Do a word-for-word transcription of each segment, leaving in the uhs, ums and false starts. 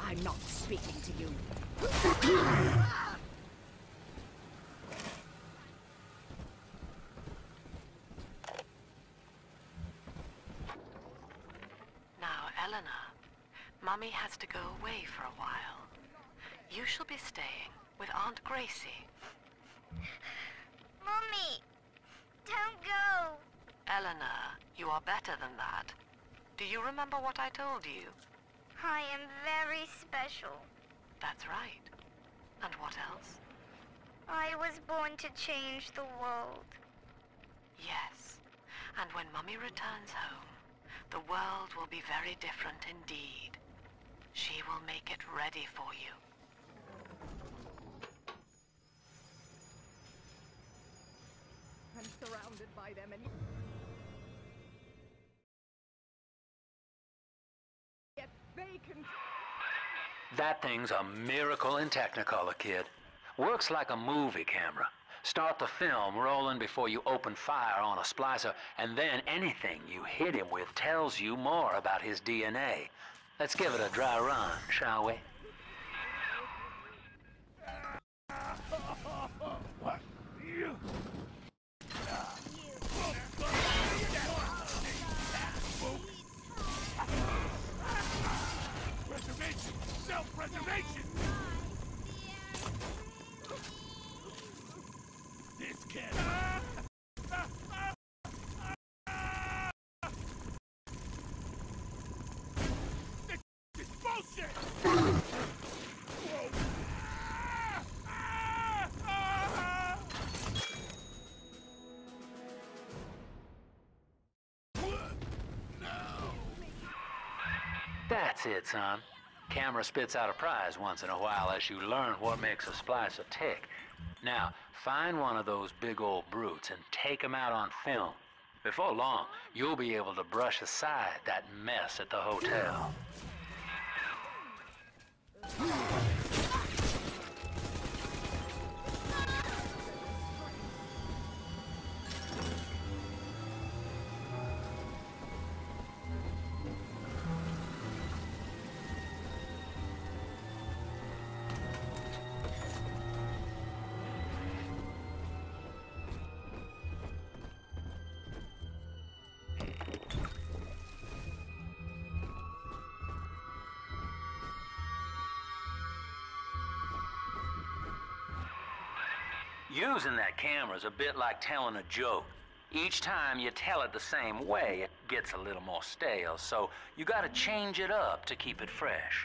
I'm not speaking to you. Now, Eleanor, Mummy has to go away for a while. You shall be staying with Aunt Gracie. Mummy, don't go. Eleanor, you are better than that. Do you remember what I told you? I am very special. That's right. And what else? I was born to change the world. Yes. And when Mummy returns home, the world will be very different indeed. She will make it ready for you. I'm surrounded by them and yet they can... That thing's a miracle in Technicolor, kid. Works like a movie camera. Start the film rolling before you open fire on a splicer, and then anything you hit him with tells you more about his D N A. Let's give it a dry run, shall we? Preservation! Self-preservation! This kid. This is bullshit! That's it, son. Camera spits out a prize once in a while as you learn what makes a splicer tick. Now, find one of those big old brutes and take him out on film. Before long, you'll be able to brush aside that mess at the hotel. Using that camera's a bit like telling a joke. Each time you tell it the same way, it gets a little more stale, so you gotta change it up to keep it fresh.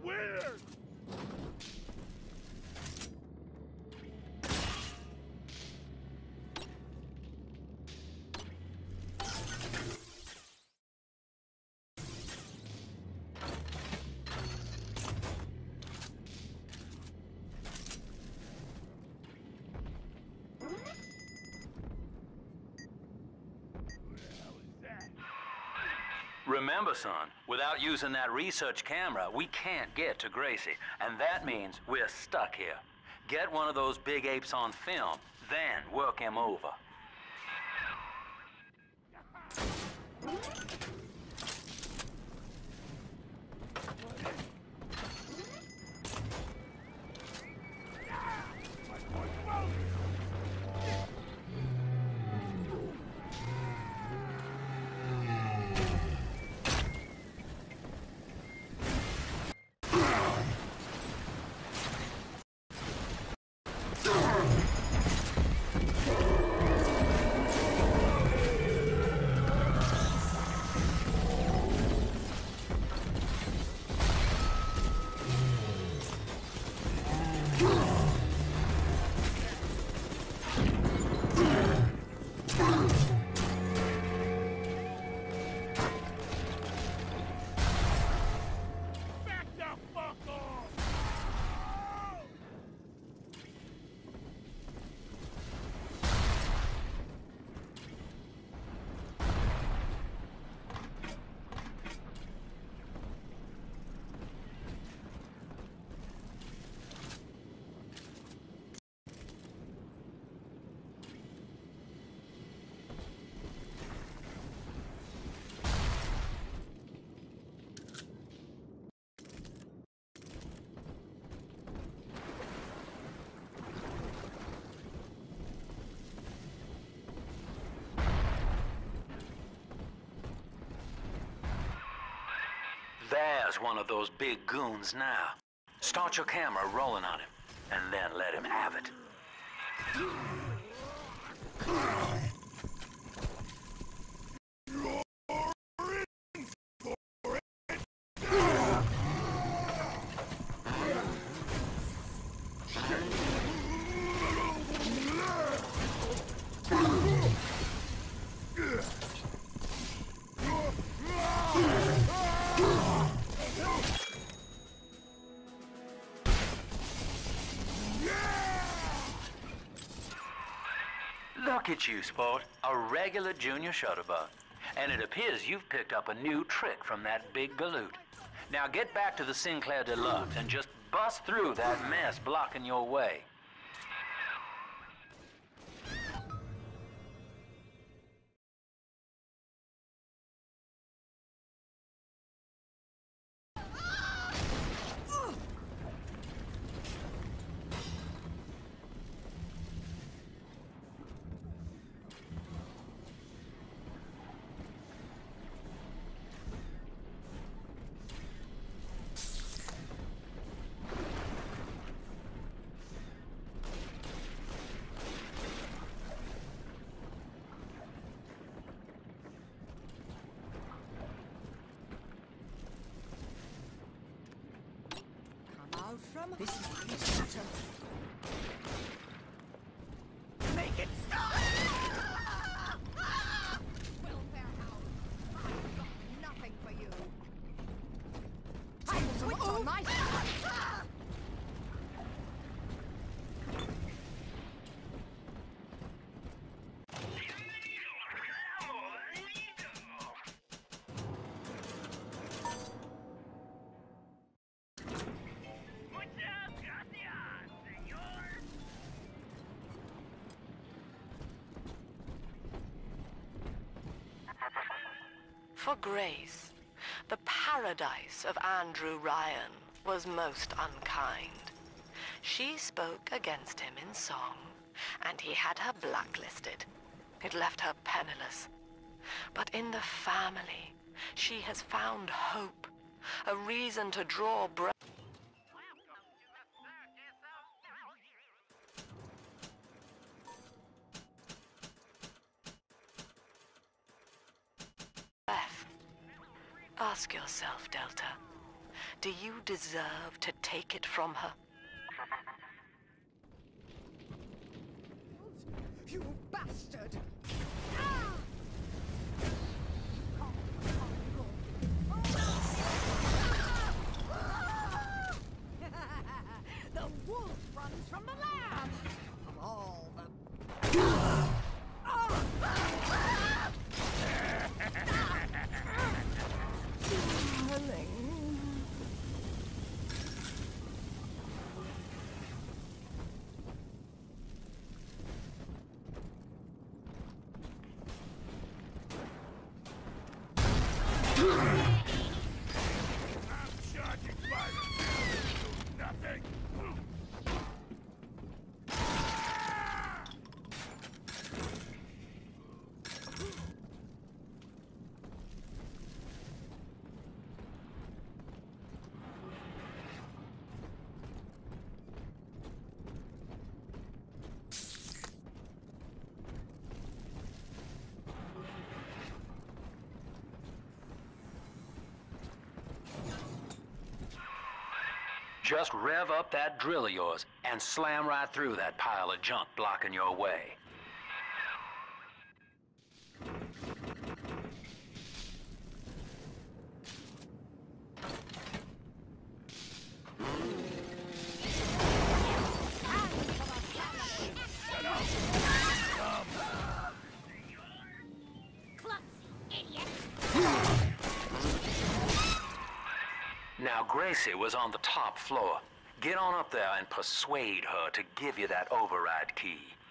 weird! Remember, son, without using that research camera, we can't get to Gracie. And that means we're stuck here. Get one of those big apes on film, then work him over. There's one of those big goons now. Start your camera rolling on him, and then let him have it. Look at you, sport. A regular junior shutterbug. And it appears you've picked up a new trick from that big galoot. Now get back to the Sinclair Deluxe and just bust through that mess blocking your way. From this is my Make it stop! Welfare house, I've got nothing for you. I will switch on my side. For Grace, the paradise of Andrew Ryan was most unkind. She spoke against him in song, and he had her blacklisted. It left her penniless. But in the family, she has found hope, a reason to draw breath. Ask yourself, Delta, Do you deserve to take it from her? You bastard! The wolf runs from the lamb! Of all the... I'm charging fire. Nothing. Just rev up that drill of yours and slam right through that pile of junk blocking your way. Now, Gracie was on the top floor. Get on up there and persuade her to give you that override key.